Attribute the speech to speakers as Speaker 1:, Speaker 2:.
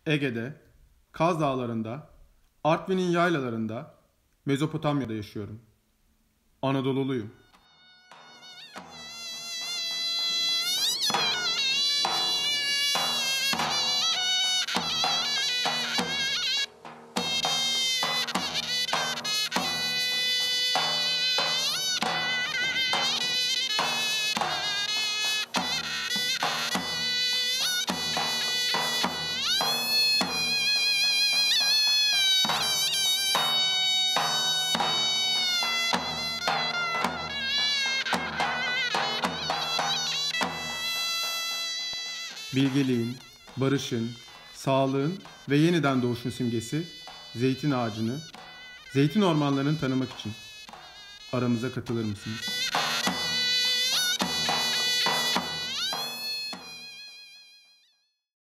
Speaker 1: Ege'de, Kaz Dağları'nda, Artvin'in yaylalarında, Mezopotamya'da yaşıyorum. Anadoluluyum. Bilgeliğin, barışın, sağlığın ve yeniden doğuşun simgesi zeytin ağacını, zeytin ormanlarını tanımak için aramıza katılır mısınız?